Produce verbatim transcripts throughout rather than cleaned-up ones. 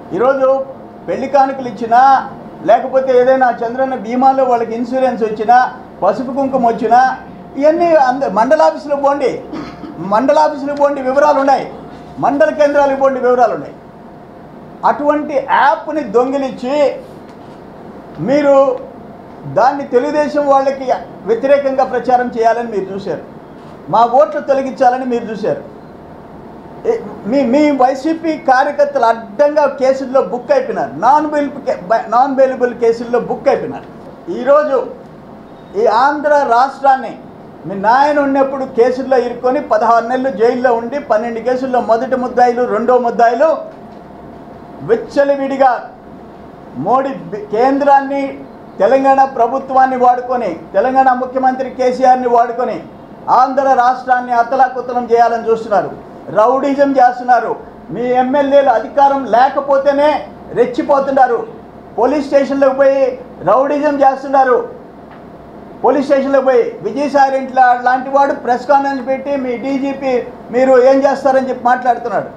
ఈరోజు పెళ్లి కానుకలు ఇచ్చినా లేకపోతే ఏదైనా చంద్రన్న బీమాలో వాళ్ళకి ఇన్సూరెన్స్ వచ్చినా పసుపు కుంకుమ వచ్చినా ఇవన్నీ అంద మండల ఆఫీసులో పోండి మండల ఆఫీసులో పోండి వివరాలు ఉన్నాయి, మండల కేంద్రాలకు పోండి వివరాలు ఉన్నాయి. అటువంటి యాప్ని దొంగిలించి మీరు దాన్ని తెలుగుదేశం వాళ్ళకి వ్యతిరేకంగా ప్రచారం చేయాలని మీరు చూశారు, మా ఓట్లు తొలగించాలని మీరు చూశారు. మీ మీ వైసీపీ కార్యకర్తలు అడ్డంగా కేసుల్లో బుక్ అయిపోయినారు, నాన్ బెయిలబుల్ నాన్ బెయిలబుల్ కేసుల్లో బుక్ అయిపోయినారు. ఈరోజు ఈ ఆంధ్ర రాష్ట్రాన్ని మీ నాయన ఉన్నప్పుడు కేసుల్లో ఇరుక్కొని పదహారు నెలలు జైల్లో ఉండి పన్నెండు కేసుల్లో మొదటి ముద్దాయిలు రెండో ముద్దాయిలు విచ్చలవిడిగా మోడీ కేంద్రాన్ని తెలంగాణ ప్రభుత్వాన్ని వాడుకొని తెలంగాణ ముఖ్యమంత్రి కేసీఆర్ని వాడుకొని ఆంధ్ర రాష్ట్రాన్ని అతలాకుతలం చేయాలని చూస్తున్నారు, రౌడీజం చేస్తున్నారు. మీ ఎమ్మెల్యేలు అధికారం లేకపోతేనే రెచ్చిపోతున్నారు, పోలీస్ స్టేషన్లోకి పోయి రౌడీజం చేస్తున్నారు. పోలీస్ స్టేషన్లోకి పోయి విజయసాయి రెడ్డి లాంటి వాడు ప్రెస్ కాన్ఫరెన్స్ పెట్టి మీ డీజీపీ మీరు ఏం చేస్తారని చెప్పి మాట్లాడుతున్నాడు.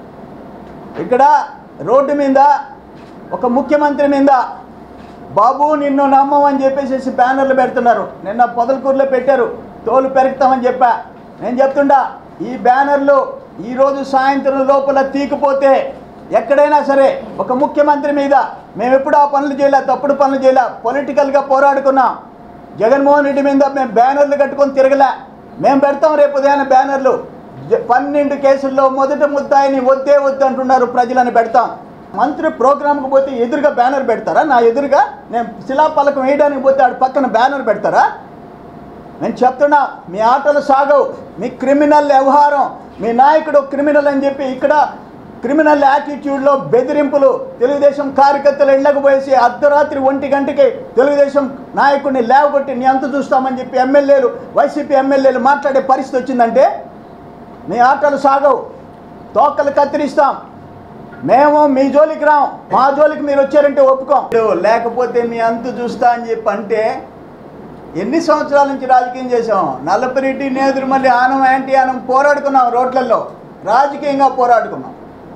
ఇక్కడ రోడ్డు మీద ఒక ముఖ్యమంత్రి మీద బాబు నిన్ను నమ్మమని చెప్పేసి బ్యానర్లు పెడుతున్నారు. నిన్న పొదలకూరులో పెట్టారు, తోలు పెరుగుతామని చెప్పా. నేను చెప్తుండా ఈ బ్యానర్లు ఈరోజు సాయంత్రం లోపల తీకపోతే ఎక్కడైనా సరే ఒక ముఖ్యమంత్రి మీద మేము ఎప్పుడు ఆ పనులు చేయలే, తప్పుడు పనులు చేయలే, పొలిటికల్గా పోరాడుకున్నాం. జగన్మోహన్ రెడ్డి మీద మేము బ్యానర్లు కట్టుకొని తిరగలే, మేము పెడతాం రేపు ఉదయాన్నే బ్యానర్లు. పన్నెండు కేసుల్లో మొదటి ముద్దాయిని వద్దే వద్దు అంటున్నారు, ప్రజలని పెడతాం. మంత్రి ప్రోగ్రాంకి పోతే ఎదురుగా బ్యానర్ పెడతారా? నా ఎదురుగా నేను శిలాపలకం వేయడానికి పోతే ఆడు పక్కన బ్యానర్ పెడతారా? నేను చెప్తున్నా మీ ఆటలు సాగవు, మీ క్రిమినల్ వ్యవహారం, మీ నాయకుడు క్రిమినల్ అని చెప్పి ఇక్కడ క్రిమినల్ యాటిట్యూడ్లో బెదిరింపులు, తెలుగుదేశం కార్యకర్తలు ఇళ్లకు పోయేసి అర్ధరాత్రి ఒంటి గంటకి తెలుగుదేశం నాయకుడిని లేవగొట్టి నీ అంత చూస్తామని చెప్పి ఎమ్మెల్యేలు వైసీపీ ఎమ్మెల్యేలు మాట్లాడే పరిస్థితి వచ్చిందంటే మీ ఆటలు సాగవు, తోకలు కత్తిరిస్తాం. మేము మీ జోలికి రాం, మా జోలికి మీరు వచ్చారంటే ఒప్పుకోం, లేకపోతే మీ అంతు చూస్తా అని చెప్పి అంటే ఎన్ని సంవత్సరాల నుంచి రాజకీయం చేసాం? నల్లపరెడ్డి నేదురుమల్లి ఆనం యాంటీ ఆనం పోరాడుకున్నాం, రోడ్లలో రాజకీయంగా పోరాడుకున్నాం.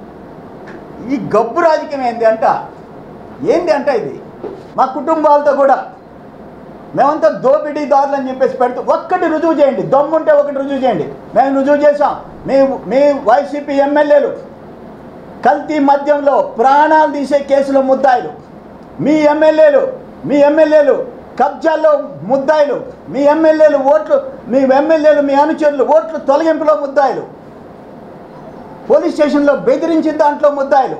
ఈ గబ్బు రాజకీయం ఏంది అంట ఏంది అంట ఇది మా కుటుంబాలతో కూడా మేమంతా దోపిడీదారులు అని చెప్పేసి పెడుతూ ఒక్కటి రుజువు చేయండి, దమ్ముంటే ఒకటి రుజువు చేయండి. మేము రుజువు చేసాం. మీ మీ వైసీపీ ఎమ్మెల్యేలు కల్తీ మద్యంలో ప్రాణాలు తీసే కేసులో ముద్దాయిలు, మీ ఎమ్మెల్యేలు మీ ఎమ్మెల్యేలు కబ్జాల్లో ముద్దాయిలు, మీ ఎమ్మెల్యేలు ఓట్లు మీ ఎమ్మెల్యేలు మీ అనుచరులు ఓట్లు తొలగింపులో ముద్దాయిలు, పోలీస్ స్టేషన్లో బెదిరించిన దాంట్లో ముద్దాయిలు,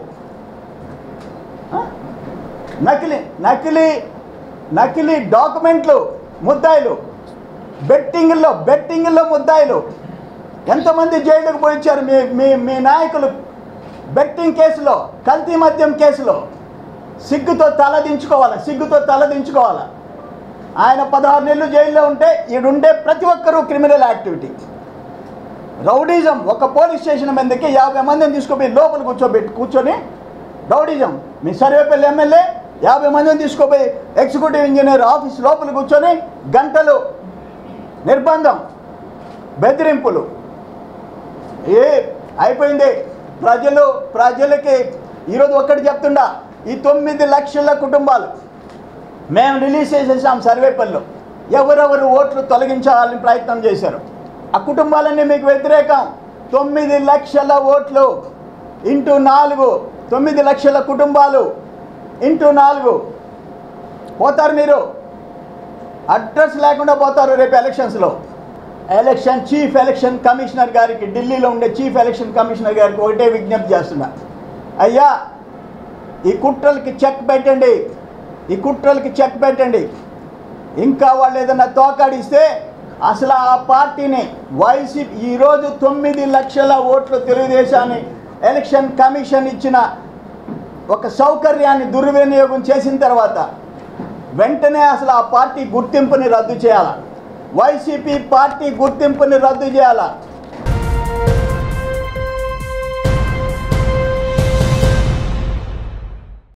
నకిలీ నకిలీ నకిలీ డాక్యుమెంట్లు ముద్దాయిలు, బెట్టింగ్లో బెట్టింగ్లో ముద్దాయిలు. ఎంతమంది జైలుకు పోయించారు మీ మీ మీ నాయకులు బెట్టింగ్ కేసులో, కల్తీ మద్యం కేసులో? సిగ్గుతో తలదించుకోవాలి, సిగ్గుతో తలదించుకోవాలి. ఆయన పదహారు నెలలు జైల్లో ఉంటే ఈడుండే ప్రతి ఒక్కరూ క్రిమినల్ యాక్టివిటీ, రౌడీజం. ఒక పోలీస్ స్టేషన్ మీదకి యాభై మందిని తీసుకుపోయి లోపల కూర్చోబెట్టి కూర్చొని రౌడీజం. మీ సర్వేపల్లి ఎమ్మెల్యే యాభై మందిని తీసుకుపోయి ఎగ్జిక్యూటివ్ ఇంజనీర్ ఆఫీస్ లోపల కూర్చొని గంటలు నిర్బంధం, బెదిరింపులు. ఏ అయిపోయింది. ప్రజలు ప్రజలకి ఈరోజు ఒక్కటి చెప్తుండా, ఈ తొమ్మిది లక్షల కుటుంబాలు మేము రిలీజ్ చేసేసాం సర్వేపల్లిలో. ఎవరెవరు ఓట్లు తొలగించాలని ప్రయత్నం చేశారు ఆ కుటుంబాలన్నీ మీకు వ్యతిరేకం. తొమ్మిది లక్షల ఓట్లు ఇంటూ నాలుగు, తొమ్మిది లక్షల కుటుంబాలు ఇంటూ నాలుగు పోతారు మీరు. అడ్రస్ లేకుండా పోతారు రేపు ఎలక్షన్స్లో. ఎలక్షన్ చీఫ్ ఎలక్షన్ కమిషనర్ గారికి, ఢిల్లీలో ఉండే చీఫ్ ఎలక్షన్ కమిషనర్ గారికి ఒకటే విజ్ఞప్తి చేస్తున్నా, అయ్యా ఈ కుట్రలకి చెక్ పెట్టండి, ఈ కుట్రలకి చెక్ పెట్టండి. ఇంకా వాళ్ళు ఏదైనా తోకాడిస్తే అసలు ఆ పార్టీని వైసీపీ ఈరోజు తొమ్మిది లక్షల ఓట్లు తెలుగుదేశాన్ని ఎలక్షన్ కమిషన్ ఇచ్చిన ఒక సౌకర్యాన్ని దుర్వినియోగం చేసిన తర్వాత వెంటనే అసలు ఆ పార్టీ గుర్తింపుని రద్దు చేయాలి, వైసీపీ పార్టీ గుర్తింపుని రద్దు చేయాలి.